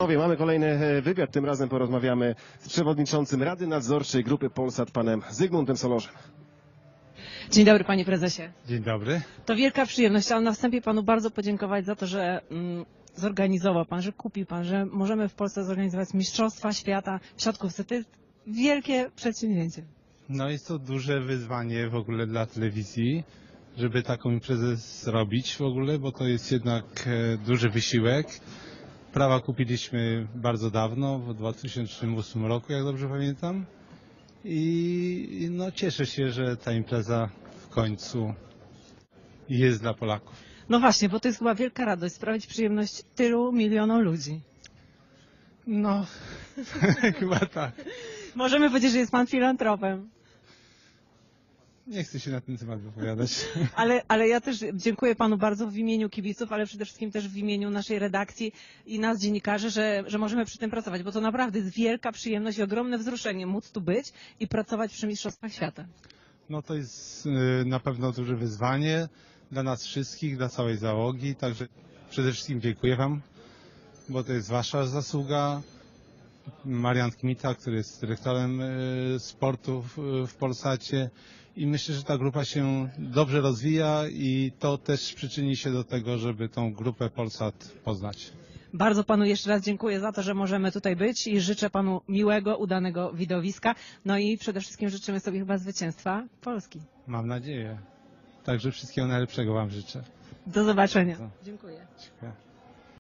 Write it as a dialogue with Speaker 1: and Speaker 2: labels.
Speaker 1: Mamy kolejny wywiad, tym razem porozmawiamy z przewodniczącym Rady Nadzorczej Grupy Polsat, panem Zygmuntem Solorzem.
Speaker 2: Dzień dobry, panie prezesie.
Speaker 3: Dzień dobry.
Speaker 2: To wielka przyjemność. Chciałam na wstępie panu bardzo podziękować za to, że zorganizował pan, że kupił pan, że możemy w Polsce zorganizować Mistrzostwa Świata w siatkówce. To jest wielkie przedsięwzięcie.
Speaker 3: No jest to duże wyzwanie w ogóle dla telewizji, żeby taką imprezę zrobić w ogóle, bo to jest jednak duży wysiłek. Prawa kupiliśmy bardzo dawno, w 2008 roku, jak dobrze pamiętam. I no cieszę się, że ta impreza w końcu jest dla Polaków.
Speaker 2: No właśnie, bo to jest chyba wielka radość, sprawić przyjemność tylu milionom ludzi.
Speaker 3: No, chyba tak.
Speaker 2: Możemy powiedzieć, że jest pan filantropem.
Speaker 3: Nie chcę się na ten temat wypowiadać.
Speaker 2: Ale ja też dziękuję panu bardzo w imieniu kibiców, ale przede wszystkim też w imieniu naszej redakcji i nas dziennikarzy, że możemy przy tym pracować, bo to naprawdę jest wielka przyjemność i ogromne wzruszenie móc tu być i pracować przy Mistrzostwach Świata.
Speaker 3: No to jest na pewno duże wyzwanie dla nas wszystkich, dla całej załogi, także przede wszystkim dziękuję wam, bo to jest wasza zasługa. Marian Kmita, który jest dyrektorem sportu w Polsacie i myślę, że ta grupa się dobrze rozwija i to też przyczyni się do tego, żeby tą grupę Polsat poznać.
Speaker 2: Bardzo panu jeszcze raz dziękuję za to, że możemy tutaj być i życzę panu miłego, udanego widowiska. No i przede wszystkim życzymy sobie chyba zwycięstwa Polski.
Speaker 3: Mam nadzieję. Także wszystkiego najlepszego wam życzę.
Speaker 2: Do zobaczenia. Dziękuję.
Speaker 3: Dziękuję.